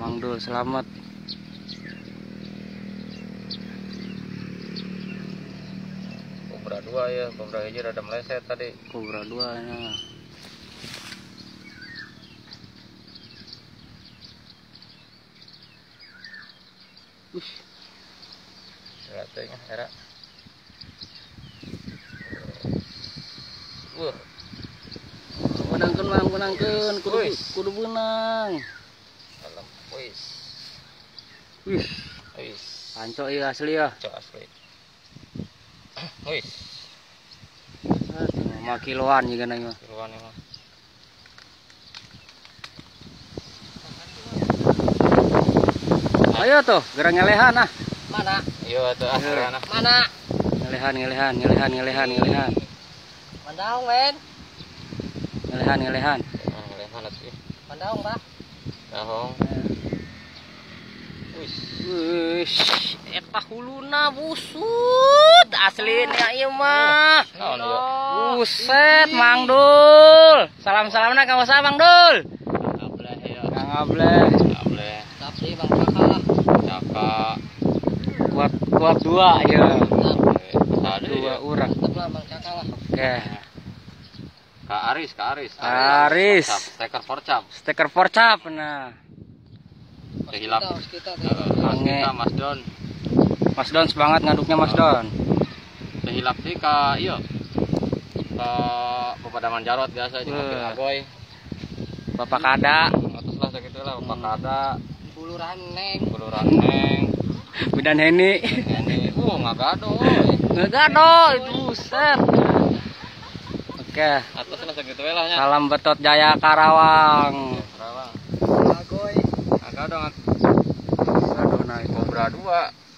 Mang Dul selamat. Kobra 2 ya, kobra hijau ada meleset tadi. Kobra 2 nya. Ratenya era. Menangkeun mang, menangkeun kudu benang. Alam, wis. Wih, Wis. panco ieu asli ya. Cok asli. Wis. Mah kiloan juga na ieu. Kiloan mah. Ayo tuh, gerang ngelehan ah. Mana? Iya tuh akhirnya. Mana? Ngelehan. Mandaung, men. Ngelehan. Ngelehan atuh. Mandaung, Pak. Dahong. Wih, eta huluna busut aslinya ieu mah. Naon ieu? Buset, Mang Dul. Salam-salamna ka wasa Mang Dul. Ngableh ya. Kang Ableh. Ngableh. Tapi Bang Kakak. Caka. Kuat 2 ya. Tadi Dua urang. Tetep lah Bang Kakak lah. Oke. Kak Aris. Aris. Steker porcap. Steker porcap nah. Hilap. Kita Kita Mas Don. Mas Don semangat ngaduknya Mas Don. Hilap sih ka iya. Ka Pepadaman Jarot biasa jeung mobil Agoy. Bapak Kada. Atus lah sakitu lah Bapak Kada. Bulu raneng. Bulu raneng. Bidan Heni. Ini ngagado. Ngegado itu buset. Oke. Atus lah sakitu we lah nya. Salam Betot Jaya Karawang. Karawang. Agoy. Ngagado Aduh naik. Kobra 2.